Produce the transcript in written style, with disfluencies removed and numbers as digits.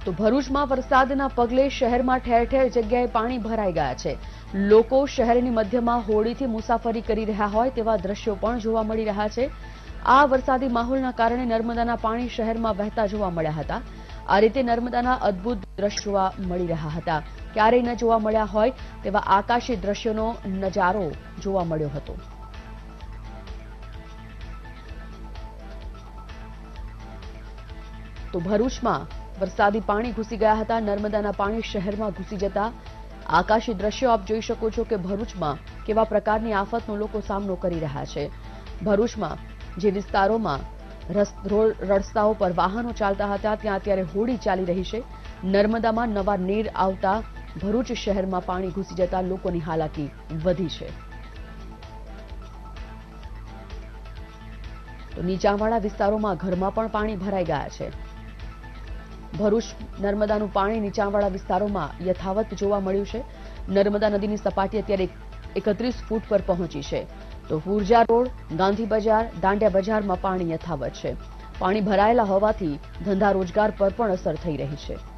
તો ભરૂચમાં વરસાદના પગલે શહેરમાં ઠેર ઠેર જગ્યાએ પાણી ભરાઈ ગયા છે। લોકો શહેરની મધ્યમાં હોડીથી મુસાફરી કરી રહ્યા હોય તેવા દ્રશ્યો પણ જોવા મળી રહ્યા છે। આ વરસાદી માહોલના કારણે નર્મદાના પાણી શહેરમાં વહેતા જોવા મળ્યા હતા। આ રીતે નર્મદાના અદ્ભુત દ્રશ્યો જોવા મળી રહ્યા હતા। ક્યારેય ન જોવા મળ્યા હોય તેવા આકાશી દ્રશ્યોનો નજારો જોવા મળ્યો હતો। તો ભરૂચમાં વરસાદી પાણી ઘૂસી ગયા હતા। નર્મદાના પાણી શહેરમાં ઘૂસી જતા આકાશી દ્રશ્યો આપ જોઈ શકો છો કે ભરૂચમાં કેવા પ્રકારની આફતનો લોકો સામનો કરી રહ્યા છે। ભરૂચમાં જે વિસ્તારોમાં રસ્તાઓ પર વાહનો ચાલતા હતા ત્યાં અત્યારે હોડી ચાલી રહી છે। નર્મદામાં નવા નીર આવતા ભરૂચ શહેરમાં પાણી ઘૂસી જતા લોકોની હાલાકી વધી છે। તો નીચાણવાળા વિસ્તારોમાં ઘરમાં પણ પાણી ભરાઈ ગયા છે। ભરૂચ નર્મદાનું પાણી નીચાણવાળા વિસ્તારોમાં યથાવત જોવા મળ્યું છે। નર્મદા નદીની સપાટી અત્યારે 31 ફૂટ પર પહોંચી છે। તો ફુરજા રોડ, ગાંધી બજાર, દાંડિયા બજારમાં પાણી યથાવત છે। પાણી ભરાયેલા હોવાથી ધંધા રોજગાર પર પણ અસર થઈ રહી છે।